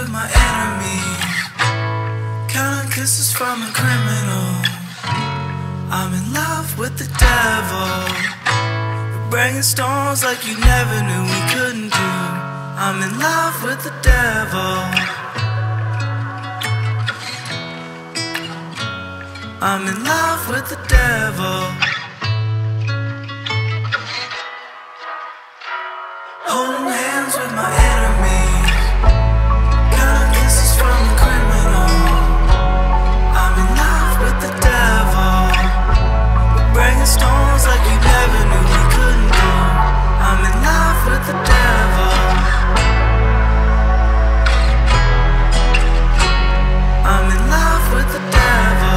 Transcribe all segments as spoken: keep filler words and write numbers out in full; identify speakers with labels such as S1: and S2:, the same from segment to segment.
S1: with my enemies, counting kisses from a criminal. I'm in love with the devil. We're bringing storms like you never knew we couldn't do. I'm in love with the devil. I'm in love with the devil. Holding hands with my enemies, counting kisses from a criminal. I'm in love with the devil. We're bringing storms like you never knew we couldn't do. I'm in love with the devil. I'm in love with the devil.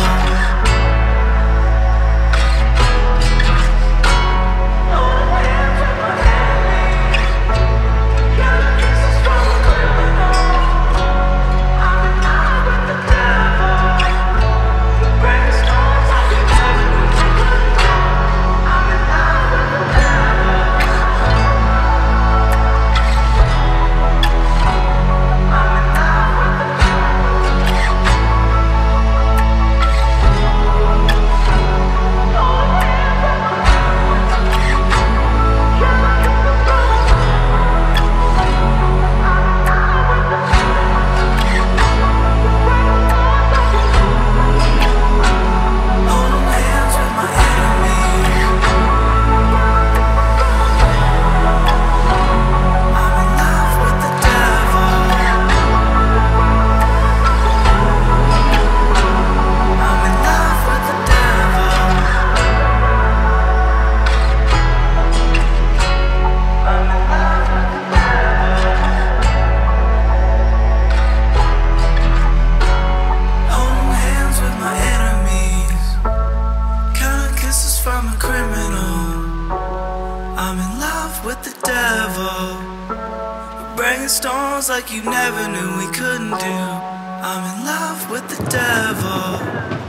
S1: From a criminal, I'm in love with the devil. We're bringing storms like you never knew we couldn't do. I'm in love with the devil.